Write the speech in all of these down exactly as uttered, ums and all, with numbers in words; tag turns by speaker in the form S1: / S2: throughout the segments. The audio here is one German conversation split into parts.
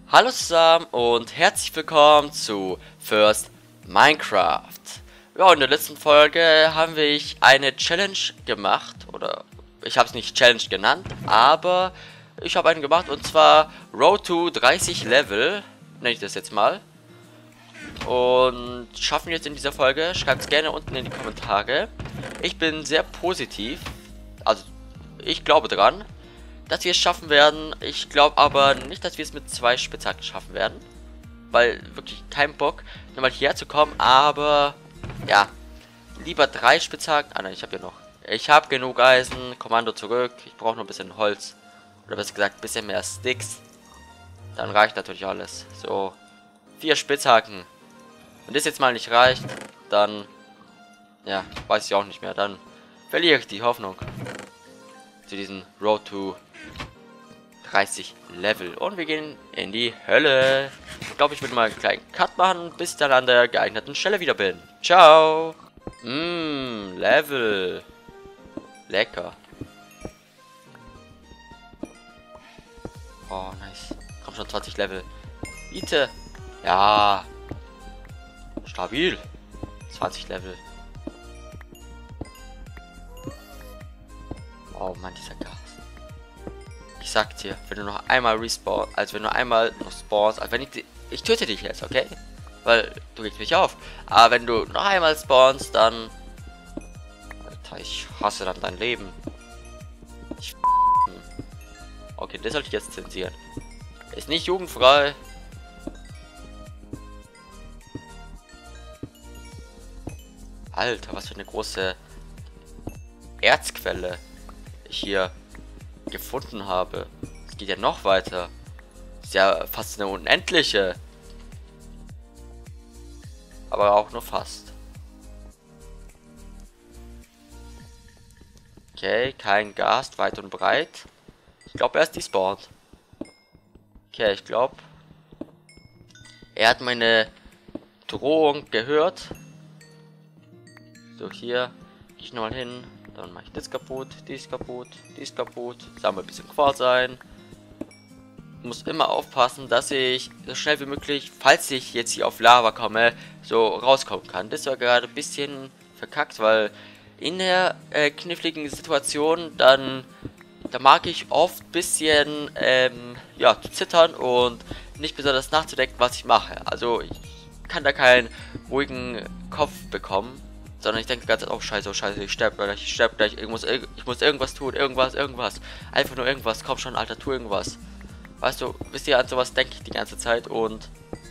S1: Hallo zusammen und herzlich willkommen zu First Minecraft. Ja, in der letzten Folge haben wir eine Challenge gemacht, oder ich habe es nicht Challenge genannt, aber ich habe einen gemacht und zwar Road to dreißig Level, nenne ich das jetzt mal. Und schaffen wir jetzt in dieser Folge? Schreibt es gerne unten in die Kommentare. Ich bin sehr positiv, also ich glaube dran, dass wir es schaffen werden. Ich glaube aber nicht, dass wir es mit zwei Spitzhacken schaffen werden. Weil wirklich kein Bock, nochmal hierher zu kommen. Aber ja, lieber drei Spitzhacken. Ah nein, ich habe hier noch. Ich habe genug Eisen. Kommando zurück. Ich brauche noch ein bisschen Holz. Oder besser gesagt, ein bisschen mehr Sticks. Dann reicht natürlich alles. So, vier Spitzhacken. Wenn das jetzt mal nicht reicht, dann, ja, weiß ich auch nicht mehr. Dann verliere ich die Hoffnung zu diesem Road to dreißig Level. Und wir gehen in die Hölle. Ich glaube, ich würde mal einen kleinen Cut machen, bis ich dann an der geeigneten Stelle wieder bin. Ciao. Mmm, Level. Lecker. Oh, nice. Komm schon, zwanzig Level. Bitte. Ja. Stabil. zwanzig Level. Oh Mann, dieser Gas. Ich sag dir, wenn du noch einmal respawn, also wenn du einmal noch spawnst, also wenn ich, ich töte dich jetzt, okay? Weil du regst mich auf. Aber wenn du noch einmal spawnst, dann, Alter, ich hasse dann dein Leben. Ich, okay, das sollte ich jetzt zensieren. Ist nicht jugendfrei. Alter, was für eine große Erzquelle ich hier gefunden habe. Es geht ja noch weiter. Ist ja fast eine unendliche. Aber auch nur fast. Okay, kein Gast, weit und breit. Ich glaube, er ist despawned. Okay, ich glaube, er hat meine Drohung gehört. So, hier gehe ich nochmal hin. Dann mache ich das kaputt, dies kaputt, dies kaputt. Sammle ein bisschen Quarz ein. Muss immer aufpassen, dass ich so schnell wie möglich, falls ich jetzt hier auf Lava komme, so rauskommen kann. Das war gerade ein bisschen verkackt, weil in der äh, kniffligen Situation dann, da mag ich oft ein bisschen, ähm, ja, zu zittern und nicht besonders nachzudenken, was ich mache. Also ich kann da keinen ruhigen Kopf bekommen. Sondern ich denke die ganze Zeit, oh scheiße, oh scheiße, ich sterbe gleich, ich sterbe gleich, ich muss, ich muss irgendwas tun, irgendwas, irgendwas. Einfach nur irgendwas, komm schon, Alter, tu irgendwas. Weißt du, wisst ihr, an sowas denke ich die ganze Zeit und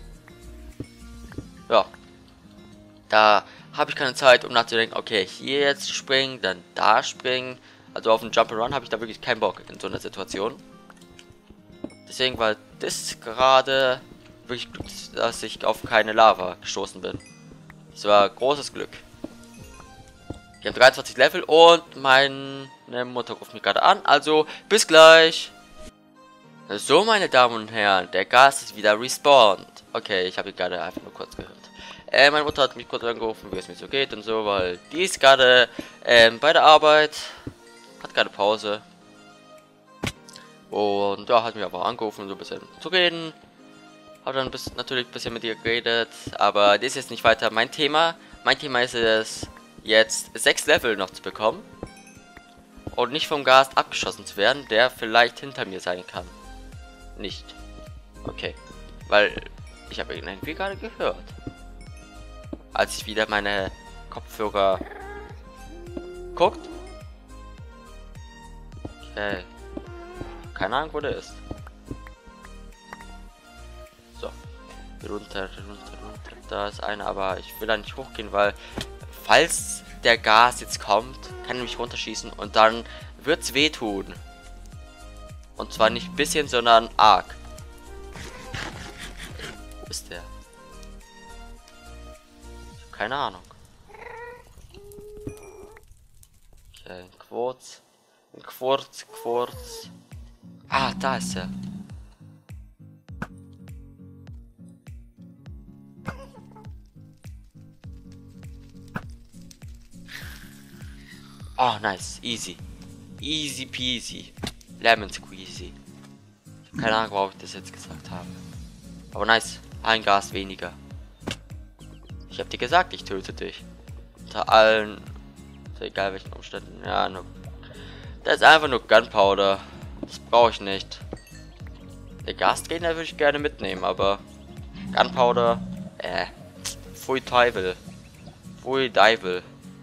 S1: ja, da habe ich keine Zeit, um nachzudenken, okay, hier jetzt springen, dann da springen. Also auf den Jump'n'Run habe ich da wirklich keinen Bock in so einer Situation. Deswegen war das gerade wirklich Glück, dass ich auf keine Lava gestoßen bin. Das war großes Glück. Ich habe dreiundzwanzig Level und meine Mutter ruft mich gerade an, also bis gleich. So, meine Damen und Herren, der Gas ist wieder respawned. Okay, ich habe ihn gerade einfach nur kurz gehört. Äh, meine Mutter hat mich kurz angerufen, wie es mir so geht und so, weil die ist gerade ähm, bei der Arbeit, hat gerade Pause. Und ja, hat mich aber angerufen, so ein bisschen zu reden. Habe dann bis, natürlich ein bisschen mit ihr geredet, aber das ist jetzt nicht weiter mein Thema. Mein Thema ist es, jetzt sechs Level noch zu bekommen und nicht vom Gast abgeschossen zu werden, der vielleicht hinter mir sein kann. Nicht. Okay. Weil ich habe ihn irgendwie gerade gehört. Als ich wieder meine Kopfhörer guckt. Okay. Keine Ahnung, wo der ist. So. Runter, runter, runter. Da ist einer, aber ich will da nicht hochgehen, weil falls der Gas jetzt kommt, kann er mich runterschießen und dann wird's wehtun. Und zwar nicht ein bisschen, sondern arg. Wo ist der? Ich hab keine Ahnung. Okay, ein Quarz. Ein Quarz, Quarz. Ah, da ist er. Oh, nice. Easy. Easy peasy. Lemon squeezy. Ich habe keine Ahnung, warum ich das jetzt gesagt habe. Aber nice, ein Gas weniger. Ich hab dir gesagt, ich töte dich. Unter allen, egal welchen Umständen. Ja, nur, das ist einfach nur Gunpowder. Das brauche ich nicht. Der Gastrainer würde ich gerne mitnehmen, aber Gunpowder, äh, Pfui Teufel. Pfui Teufel.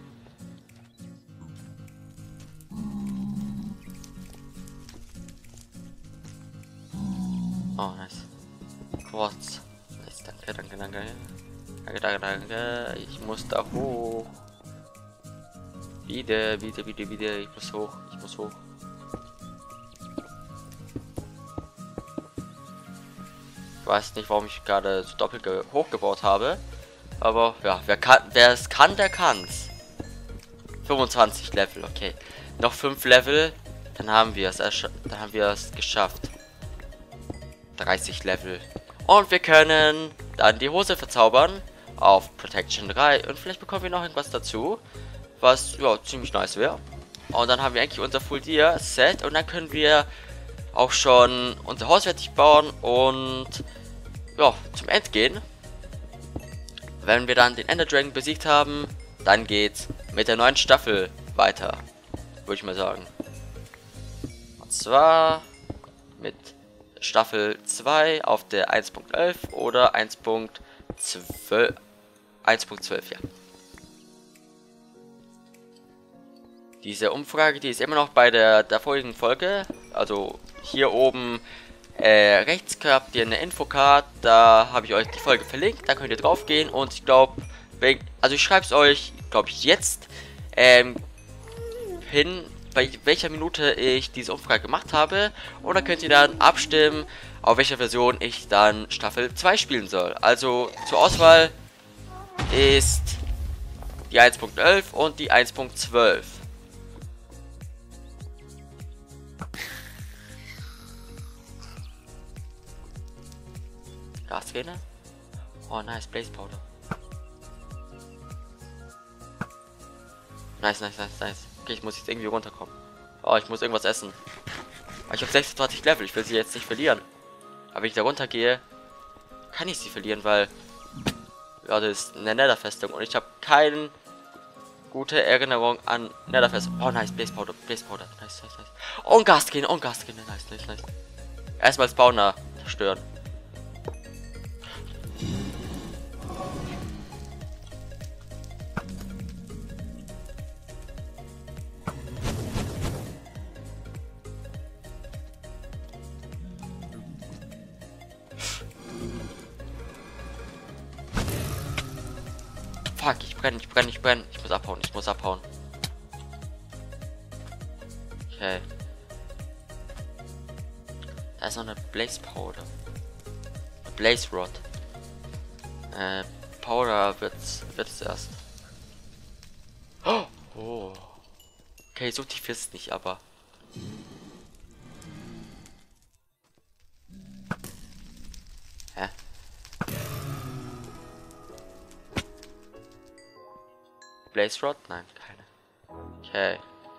S1: Oh, nice. Quartz. Nice, danke, danke, danke. Danke, danke, danke. Ich muss da hoch. Wieder, wieder, wieder, wieder. Ich muss hoch. Ich muss hoch. Ich weiß nicht, warum ich gerade so doppelt hochgebaut habe. Aber ja, wer kann, wer es kann, der kann's. fünfundzwanzig Level, okay. Noch fünf Level, dann haben wir es, dann haben wir es geschafft. dreißig Level. Und wir können dann die Hose verzaubern auf Protection drei. Und vielleicht bekommen wir noch irgendwas dazu, was ja ziemlich nice wäre. Und dann haben wir eigentlich unser Full Gear Set. Und dann können wir auch schon unser Haus fertig bauen und ja, zum End gehen. Wenn wir dann den Ender Dragon besiegt haben, dann geht's mit der neuen Staffel weiter, würde ich mal sagen. Und zwar mit Staffel zwei auf der eins Punkt elf oder eins Punkt zwölf. eins Punkt zwölf, ja. Diese Umfrage, die ist immer noch bei der, der vorigen Folge. Also hier oben äh, rechts habt ihr eine Infocard. Da habe ich euch die Folge verlinkt. Da könnt ihr drauf gehen. Und ich glaube, also ich schreibe es euch, glaube ich, jetzt ähm, hin, bei welcher Minute ich diese Umfrage gemacht habe. Und dann könnt ihr dann abstimmen, auf welcher Version ich dann Staffel zwei spielen soll. Also zur Auswahl ist die eins Punkt elf und die eins Punkt zwölf. Gasräne? Oh nice, Blaze Powder. Nice, nice, nice, nice. Okay, ich muss jetzt irgendwie runterkommen. Oh, ich muss irgendwas essen. Aber ich habe sechsundzwanzig Level, ich will sie jetzt nicht verlieren. Aber wenn ich da runter gehe, kann ich sie verlieren, weil ja, das ist eine Netherfestung und ich habe keine gute Erinnerung an Netherfestung. Oh nice, Blaze Powder, Blaze Powder, nice, nice, nice. Und Gasräne, und Gasräne, nice, nice, nice. Erstmal Spawner zerstören. Fuck, ich brenne, ich brenne, ich brenne. Ich muss abhauen, ich muss abhauen. Okay. Da ist noch eine Blaze Powder. Blaze Rod. Äh, Powder wird's, wird's erst. Oh. Okay, so tief ist es nicht, aber. Hä? Blaze Rod? Nein, keine. Okay.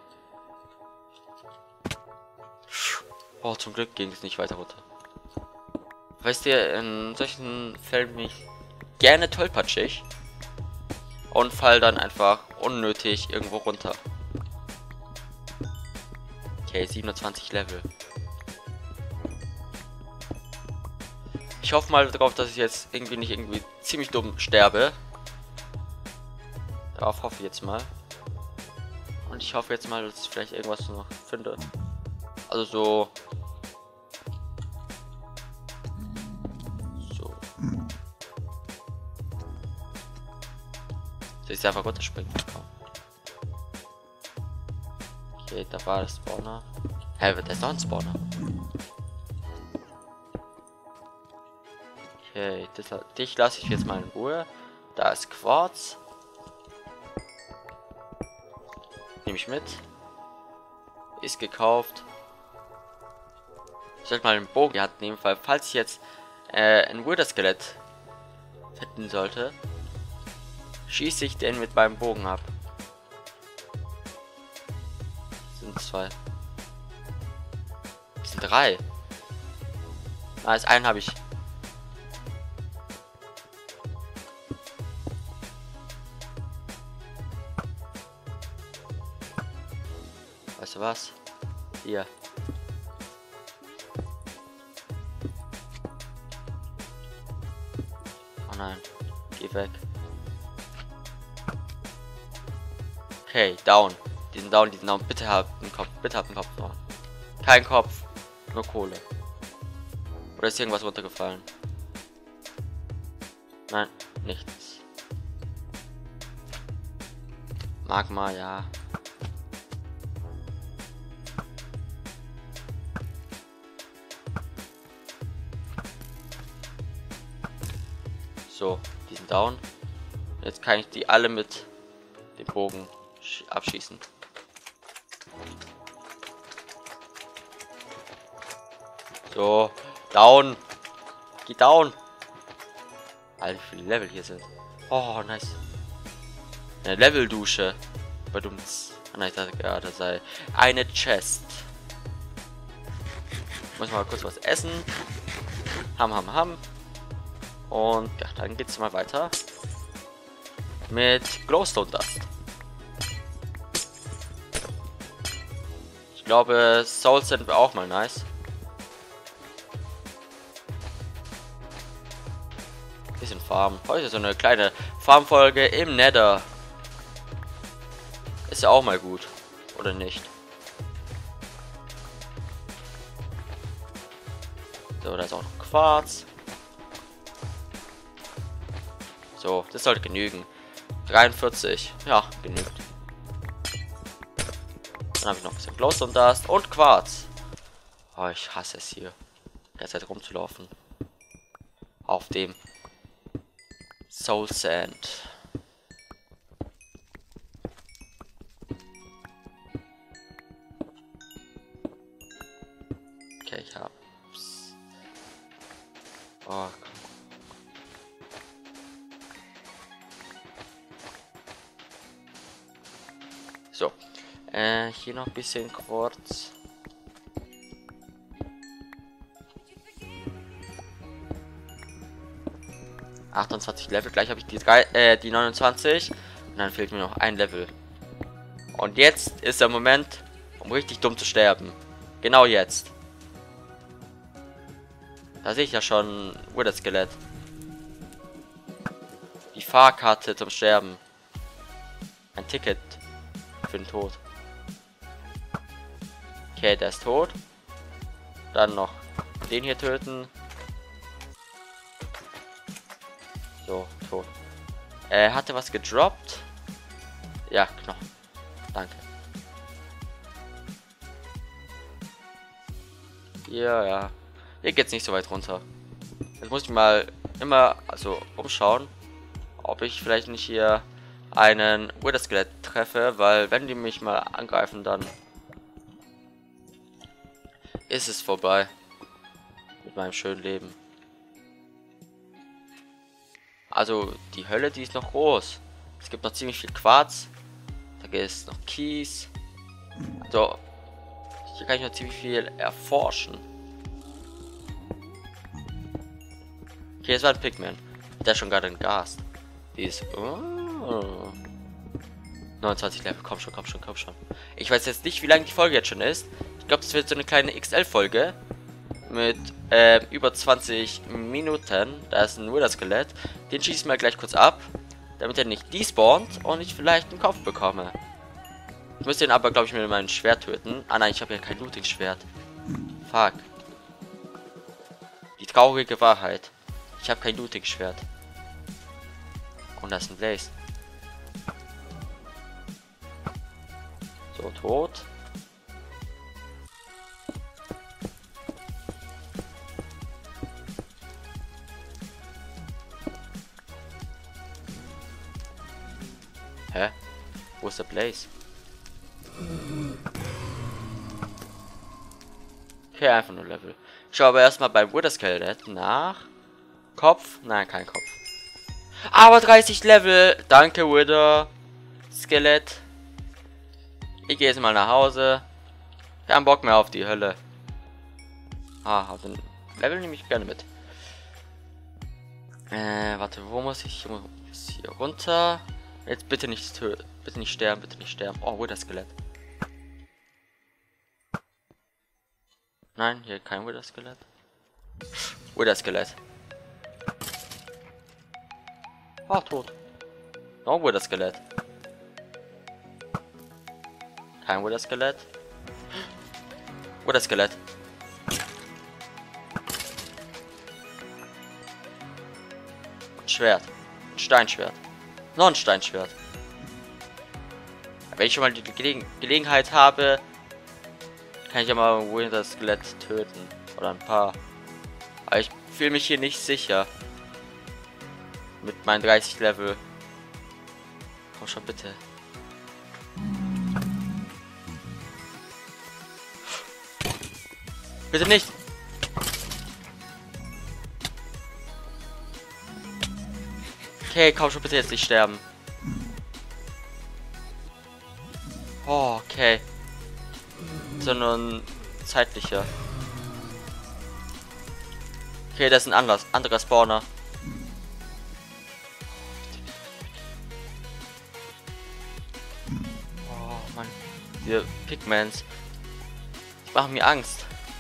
S1: Oh, zum Glück ging es nicht weiter runter. Weißt du, in solchen Fällen bin ich gerne tollpatschig und fall dann einfach unnötig irgendwo runter. Okay, siebenundzwanzig Level. Ich hoffe mal darauf, dass ich jetzt irgendwie nicht irgendwie ziemlich dumm sterbe. Darauf hoffe ich jetzt mal. Und ich hoffe jetzt mal, dass ich vielleicht irgendwas noch finde. Also so. So. Soll ich einfach runterspringen? Okay, da war das Spawner. Hä, hey, da ist noch ein Spawner. Okay, das, dich lasse ich jetzt mal in Ruhe. Da ist Quarz. Nehme ich mit. Ist gekauft. Ich sollte mal einen Bogen in die Hand nehmen, weil falls ich jetzt äh, ein Wither-Skelett finden sollte, schieße ich den mit meinem Bogen ab. Das sind zwei. Das sind drei. Nice, einen habe ich. Weißt du was? Hier. Oh nein. Geh weg. Okay, down. Die sind down, die sind down. Bitte habt einen Kopf. Bitte habt einen Kopf noch. Kein Kopf. Nur Kohle. Oder ist irgendwas runtergefallen? Nein, nichts. Magma, ja. So, die sind down. Jetzt kann ich die alle mit dem Bogen abschießen. So, down. Geh down. Alter, wie viele Level hier sind. Oh, nice. Eine Leveldusche. Badumts. Nein, ich dachte gerade, das sei eine Chest. Muss mal kurz was essen. Ham, ham, ham. Und ja, dann geht's mal weiter. Mit Glowstone Dust. Ich glaube, Soul Sand wäre auch mal nice. Bisschen Farm. Heute so eine kleine Farmfolge im Nether. Ist ja auch mal gut. Oder nicht? So, da ist auch noch Quarz. So, das sollte genügen. dreiundvierzig. Ja, genügt. Dann habe ich noch ein bisschen Glowstone Dust und Quarz. Oh, ich hasse es hier. Derzeit rumzulaufen. Auf dem Soul Sand. Okay, ich hab's. Oh, so. Äh, hier noch ein bisschen Quarz. achtundzwanzig Level, gleich habe ich die, drei, äh, die neunundzwanzig und dann fehlt mir noch ein Level. Und jetzt ist der Moment, um richtig dumm zu sterben. Genau jetzt. Da sehe ich ja schon Wither Skelett. Die Fahrkarte zum Sterben. Ein Ticket für den Tod. Okay, der ist tot. Dann noch den hier töten. So, tot. Er hatte was gedroppt. Ja, Knochen. Danke. Ja, ja. Hier geht's nicht so weit runter. Jetzt muss ich mal immer also umschauen, ob ich vielleicht nicht hier einen Wither Skelett treffe, weil wenn die mich mal angreifen, dann ist es vorbei mit meinem schönen Leben. Also die Hölle, die ist noch groß. Es gibt noch ziemlich viel Quarz. Da gibt es noch Kies. Also hier kann ich noch ziemlich viel erforschen. Okay, es war ein Pigman. Der ist schon gerade ein Gast. Die ist oh, neunundzwanzig Level. Komm schon, komm schon, komm schon. Ich weiß jetzt nicht, wie lange die Folge jetzt schon ist. Ich glaube, das wird so eine kleine X L-Folge. Mit äh, über zwanzig Minuten. Da ist ein Wither Skelett. Den schieße ich mal gleich kurz ab. Damit er nicht despawnt und ich vielleicht einen Kopf bekomme. Ich muss den aber, glaube ich, mit meinem Schwert töten. Ah nein, ich habe ja kein Looting-Schwert. Fuck. Die traurige Wahrheit. Ich habe kein Looting-Schwert. Und das ist ein Blaze. So, tot. Hä? Wo ist der Blaze? Okay, einfach nur Level. Ich schaue aber erstmal beim Wither Skelett nach. Kopf? Nein, kein Kopf. Aber dreißig Level. Danke, Wither Skelett. Ich gehe jetzt mal nach Hause. Kein Bock mehr auf die Hölle. Ah, den Level nehme ich gerne mit. Äh, warte, wo muss ich? Ich muss hier runter. Jetzt bitte nicht töten. Bitte nicht sterben, bitte nicht sterben. Oh, Wither Skelett. Nein, hier kein Wither-Skelett. Wither-Skelett. Ah, tot. Noch ein Wither-Skelett. Kein Wither-Skelett. Wither-Skelett. Schwert. Ein Steinschwert. Noch ein Steinschwert. Wenn ich schon mal die Gelegen Gelegenheit habe, kann ich ja mal ein Wither-Skelett töten. Oder ein paar. Aber ich fühle mich hier nicht sicher. Mit meinen dreißig Level. Komm schon bitte. Bitte nicht. Okay, komm schon bitte jetzt nicht sterben. Oh, okay. Sondern zeitlicher. Okay, das ist ein anderes, anderer Spawner. Oh Mann, diese Pigments die machen mir Angst.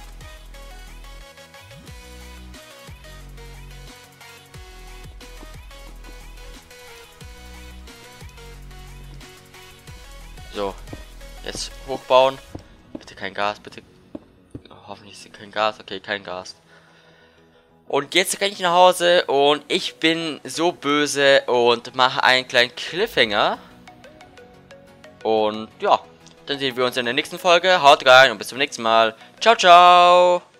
S1: So, jetzt hochbauen. Bitte kein Gas, bitte. Oh, hoffentlich ist kein Gas. Okay, kein Gas. Und jetzt kann ich nach Hause und ich bin so böse und mache einen kleinen Cliffhanger. Und ja, dann sehen wir uns in der nächsten Folge. Haut rein und bis zum nächsten Mal. Ciao, ciao.